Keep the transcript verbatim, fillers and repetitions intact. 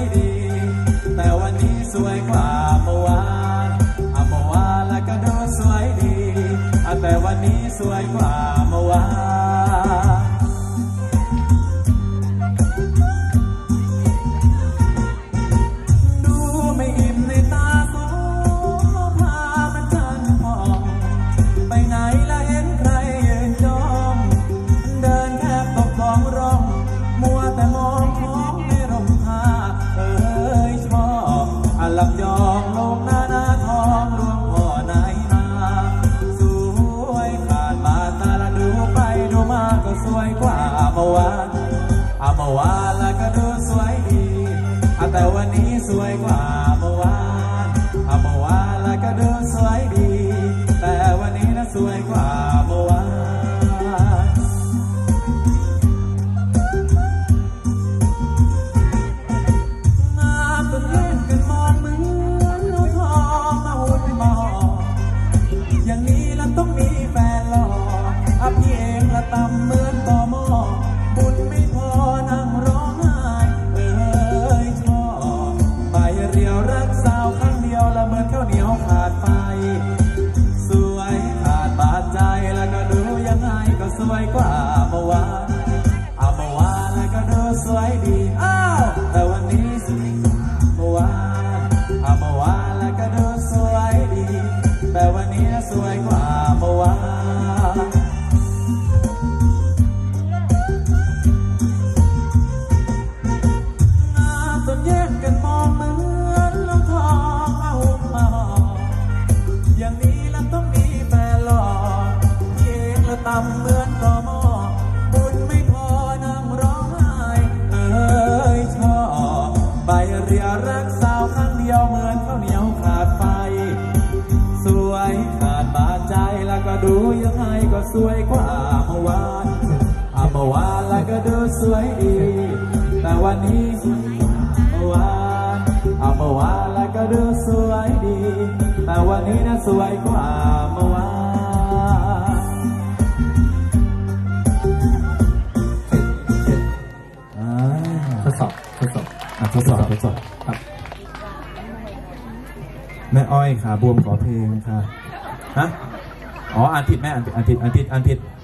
ดีแต่วันนี้สวยกว่าเมื่อวานอ่ะเมื่อวานแล้วก็ดูสวยดีอ่ะแต่วันนี้สวยกว่าเมื่อวานดูไม่อิ่มในตาสูพามันจันมองไปไหนละเห็นใครยืนจ้องเดินแทบตกของร่องมัวแต่มองของในร่มผ้าเอ้ยชอบอันลับยองลงหน้าหน้าทองรวงพ่อไหนมาสวยขาดบาดตาละดูไปดูมาก็สวยกว่าเมื่อวานอ่ะเมื่อวานละก็ดูสวยดีอ่ะแต่วันนี้สวยกว่าเมื่อวานอ่ะเมื่อวานละก็ดูสวยดีแต่วันนี้น่ะสวยกว่าเมื่อวานต้องมีแฟนหล่ออ่ะพี่เองละตำเหมือนต่อหม้อบุญไม่พอนั่งร้องไห้เอ้ยชอบใบเรียวรักสาวครั้งเดียวละเหมือนข้าวเหนียวขาดไฟสวยขาดบาดใจแล้วก็ดูยังไงก็สวยกว่าเมื่อวานอ่ะเมื่อวานแล้วก็ดูสวยดีอ้าวแต่วันนี้สวยกว่าเมื่อวานอ่ะเมื่อวานแล้วก็ดูสวยดีแต่วันนี้สวยกว่าเมื่อวานงามจนแยกกันมองเหมือนลงทองเอามาอย่างนี้แล้วต้องมีแฟนหล่อเองละตำเหมือนต่อหม้อบุญไม่พอนั่งร้องไห้เอ้ยชอบใบเรียรักสาวครั้งเดียวเหมือนข้าวเหนียวขาดไฟสวยขาดบาดใจแล้วก็ดูยังไงก็สวยกว่าเมื่อวานอ่ะเมื่อวานแล้วก็ดูสวยดีแต่วันนี้สวยกว่าเมื่อวานอ่ะเมื่อวานแล้วก็ดูสวยดีแต่วันนี้น่ะสวยกว่าเมื่อวานทดสอบทดสอบอ่ะทดสอบทดสอบครับแม่อ้อยขาบวมขอเพลงค่ะฮะอ๋ออ่านผิดแม่อ่านผิดอ่านผิดอ่านผิดอ่านผิด